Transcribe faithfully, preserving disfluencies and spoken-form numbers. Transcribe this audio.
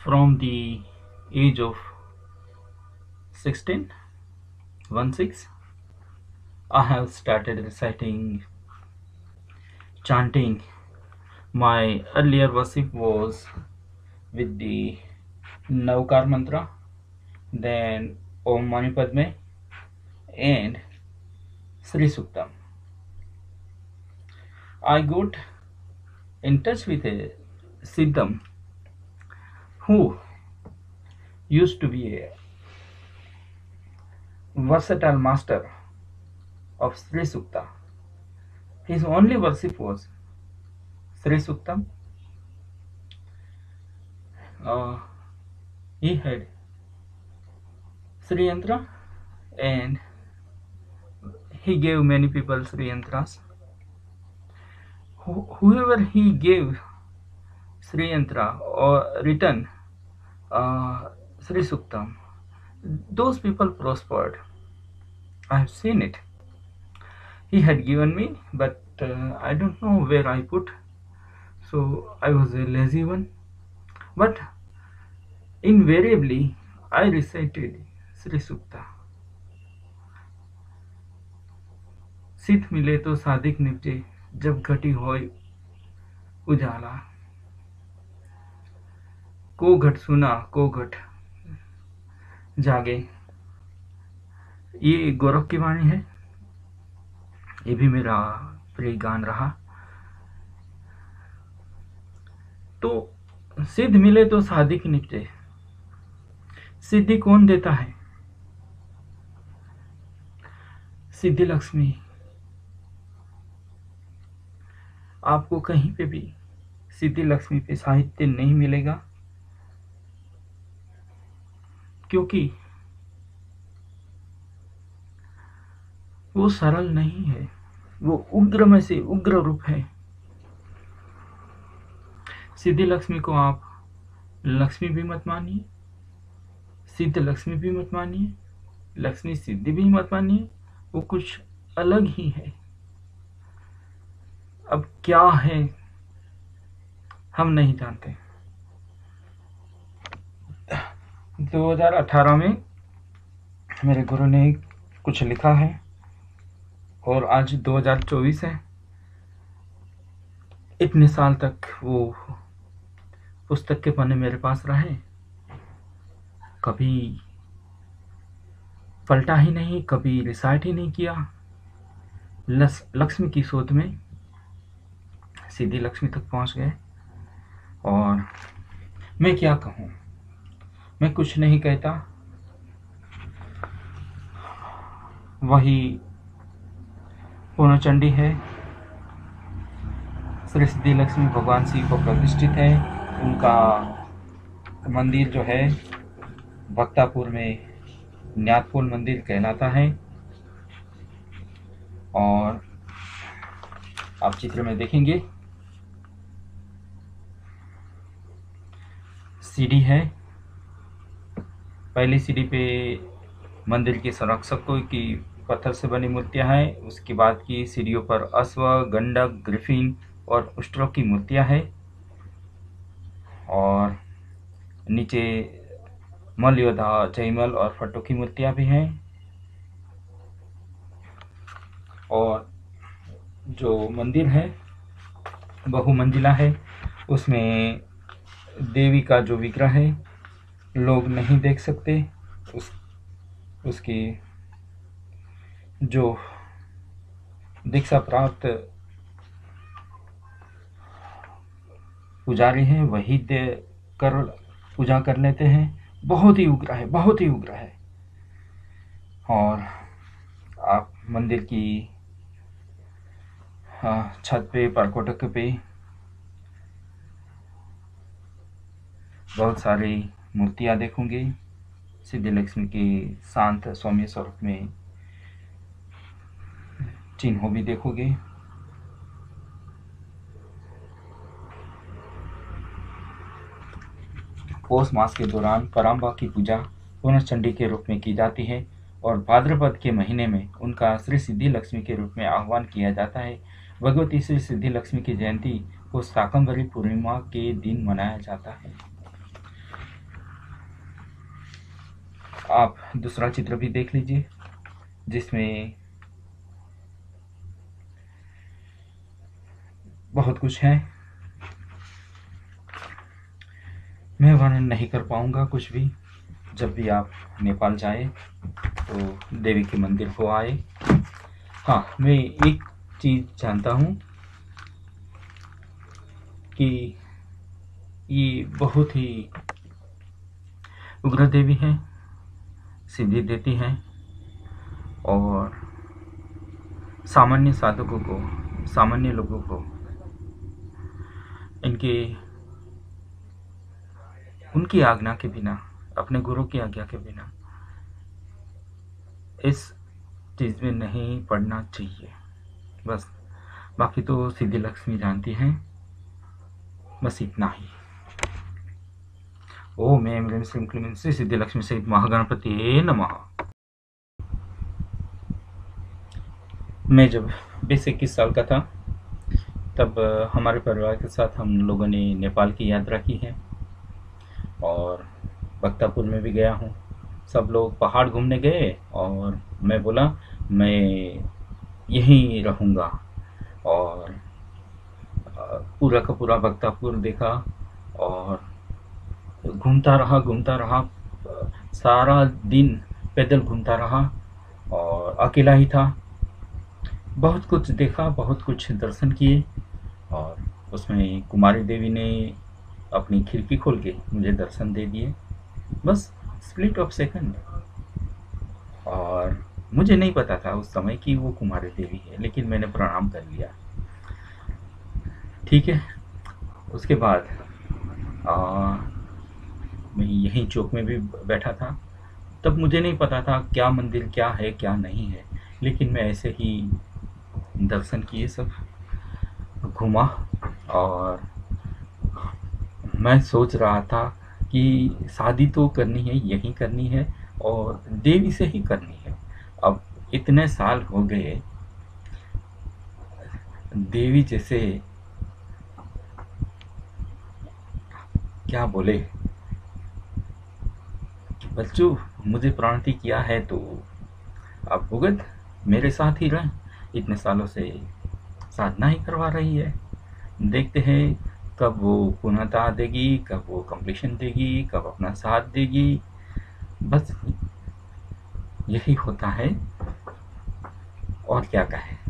From the age of sixteen, one six, I have started reciting, chanting. My earlier worship was with the Navkar mantra, then Om Mani Padme, and Sri Suktam. I got in touch with a Siddham who used to be a versatile master of Sri Sukta. His only worship was Sri Suktam. Uh, he had Sri Yantra and he gave many people Sri Yantras. Wh- whoever he gave Sri Yantra or written uh, Sri Suktam, those people prospered. I have seen it. He had given me, but uh, I don't know where I put. So I was a lazy one. But invariably, I recited Sri Sukta. सित मिले तो सादिक निपटे जब घटी होय उजाला को घट सुना को घट जागे। ये गौरव की वाणी है। ये भी मेरा प्रिय गान रहा। तो सिद्ध मिले तो सादिक निपटे। सिद्धि कौन देता है? सिद्धि लक्ष्मी। आपको कहीं पे भी सिद्धि लक्ष्मी पे साहित्य नहीं मिलेगा, क्योंकि वो सरल नहीं है, वो उग्र में से उग्र रूप है। सिद्धि लक्ष्मी को आप लक्ष्मी भी मत मानिए, सिद्ध लक्ष्मी भी मत मानिए, लक्ष्मी सिद्धि भी मत मानिए, वो कुछ अलग ही है। अब क्या है हम नहीं जानते। दो हज़ार अठारह में मेरे गुरु ने कुछ लिखा है और आज दो हज़ार चौबीस है। इतने साल तक वो पुस्तक के पन्ने मेरे पास रहे, कभी पलटा ही नहीं, कभी रिसाइट ही नहीं किया। लक्ष्मी की शोध में सीधी लक्ष्मी तक पहुंच गए। और मैं क्या कहूं, मैं कुछ नहीं कहता। वही पूर्णचंडी है, श्री सिद्धि लक्ष्मी भगवान शिव को प्रतिष्ठित है। उनका मंदिर जो है भक्तापुर में न्यातपोल मंदिर कहलाता है। और आप चित्र में देखेंगे सीढ़ी है। पहली सीढ़ी पे मंदिर के संरक्षकों की पत्थर से बनी मूर्तियां हैं। उसके बाद की सीढ़ियों पर अश्व, गंडक, ग्रिफिन और उष्ट्रों की मूर्तियां हैं। और नीचे मलयोद्धा, जयमल और फट्टों की मूर्तियां भी हैं। और जो मंदिर है बहुमंजिला है, उसमें देवी का जो विग्रह है लोग नहीं देख सकते। उस उसकी जो दीक्षा प्राप्त पुजारी हैं वही दे कर पूजा कर लेते हैं। बहुत ही उग्र है, बहुत ही उग्र है। और आप मंदिर की हाँ, छत पे, परकोटक पे बहुत सारी मूर्तियां देखोगे। सिद्धि लक्ष्मी के शांत सौम्य स्वरूप में चिन्हों भी देखोगे। पौष मास के दौरान पराम्बा की पूजा पूर्णचंडी के रूप में की जाती है और भाद्रपद के महीने में उनका श्री सिद्धि लक्ष्मी के रूप में आह्वान किया जाता है। भगवती श्री सिद्धि लक्ष्मी की जयंती को शाकंभरी पूर्णिमा के दिन मनाया जाता है। आप दूसरा चित्र भी देख लीजिए जिसमें बहुत कुछ है। मैं वर्णन नहीं कर पाऊंगा कुछ भी। जब भी आप नेपाल जाए तो देवी के मंदिर को आए। हाँ, मैं एक चीज़ जानता हूँ कि ये बहुत ही उग्र देवी है, सिद्धि देती है और सामान्य साधकों को, सामान्य लोगों को इनके उनकी आज्ञा के बिना, अपने गुरु की आज्ञा के बिना इस चीज़ में नहीं पढ़ना चाहिए। बस, बाकी तो सिद्धि लक्ष्मी जानती हैं। बस इतना ही। ओम ऐं ह्रीं श्रीं क्लीं श्री सिद्धि लक्ष्मी सहित महागणपति नमः। मैं जब बीस इक्कीस साल का था तब हमारे परिवार के साथ हम लोगों ने नेपाल की यात्रा की है और बख्तापुर में भी गया हूँ। सब लोग पहाड़ घूमने गए और मैं बोला मैं यहीं रहूँगा और पूरा का पूरा बख्तापुर देखा और घूमता रहा घूमता रहा सारा दिन पैदल घूमता रहा और अकेला ही था। बहुत कुछ देखा, बहुत कुछ दर्शन किए और उसमें कुमारी देवी ने अपनी खिड़की खोल के मुझे दर्शन दे दिए। बस स्प्लिट ऑफ सेकंड। और मुझे नहीं पता था उस समय कि वो कुमारी देवी है, लेकिन मैंने प्रणाम कर लिया। ठीक है। उसके बाद आ, मैं यहीं चौक में भी बैठा था। तब मुझे नहीं पता था क्या मंदिर क्या है क्या नहीं है, लेकिन मैं ऐसे ही दर्शन किए, सब घूमा और मैं सोच रहा था कि शादी तो करनी है, यहीं करनी है और देवी से ही करनी है। अब इतने साल हो गए, देवी जैसे क्या बोले, बच्चों मुझे प्रणति किया है तो अब भुगत मेरे साथ ही रह। इतने सालों से साधना ही करवा रही है। देखते हैं कब वो पूर्णता देगी, कब वो कंप्लीशन देगी, कब अपना साथ देगी। बस यही होता है और क्या कहें।